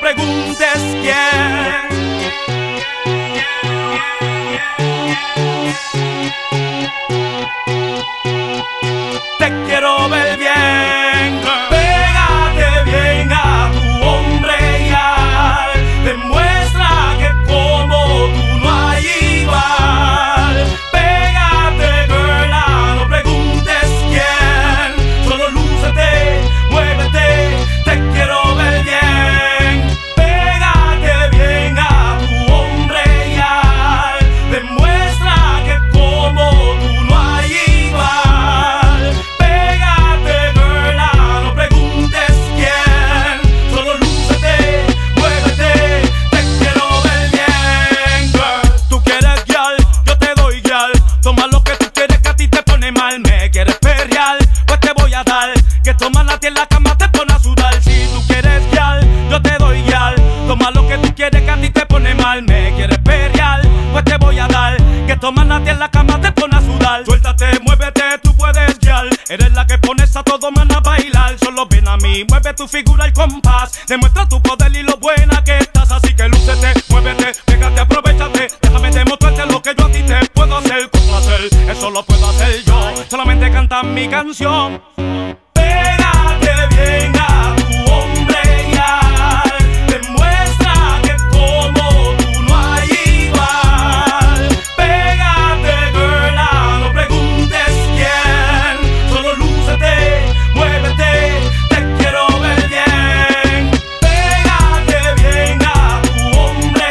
preguntes quién. Te quiero ver bien, pégate bien a tu hombre y demuestra que como tú no hay igual. Pégate, girl, no preguntes quién, solo lúcete, muévete, te quiero ver bien. Pégate bien a tu hombre y demuestra que como tú no hay igual. Pégate, girl, no preguntes quién, solo lúcete, muévete, te quiero ver bien, girl. Tú quieres guiar, yo te doy guiar. Toma lo que tú quieres que a ti te pone mal. Me quieres perrear, pues te voy a dar. Que toma la tierra en la cama te pone a sudar. Si tú quieres guiar, yo te doy guiar. Toma lo que tú quieres que a ti te pone mal. Me quieres perrear, pues te voy a dar. Que toma la tierra en la cama te pone a sudar. Suéltate, muévete, tú puedes guiar. Eres la que pones a todo man a bailar. Solo ven a mí, mueve tu figura al compás. Demuestra tu poder y lo buena que estás. Así que lúcete, muévete, pégate, aprovechate. Déjame demostrarte lo que yo a ti te puedo hacer con placer. Eso lo puedo hacer yo, solamente canta mi canción. Pégate bien a tu hombre y demuestra que como tú no hay igual. Pégate, girl, no preguntes quién, solo lúcete, muévete, te quiero ver bien. Pégate bien a tu hombre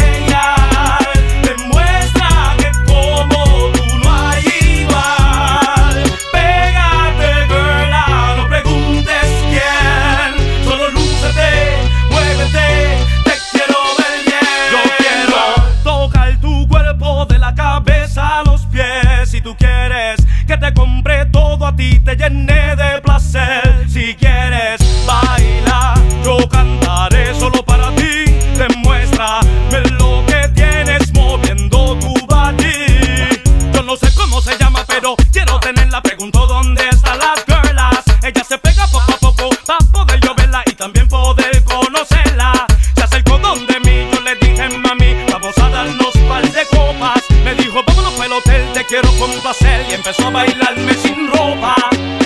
y demuestra que como tú no hay igual. Pégate, girl, no preguntes quién, solo lúcete, muévete, te quiero ver bien. Yo quiero tocar tu cuerpo de la cabeza a los pies. Si tú quieres que te compre todo, a ti te llene de placer. Si quieres baila, yo cantaré solo para ti. Demuéstrame lo que tienes moviendo tu body. Yo no sé cómo se llama, pero quiero tenerla. Pregunto dónde están las girlas. Ella se pega poco a poco para poder yo verla y también poder conocerla. Se acercó donde mí, yo le dije, mami, vamos a darnos par de copas. Me dijo, vámonos para el hotel, te quiero complacer. Y empezó a bailarme sin ropa.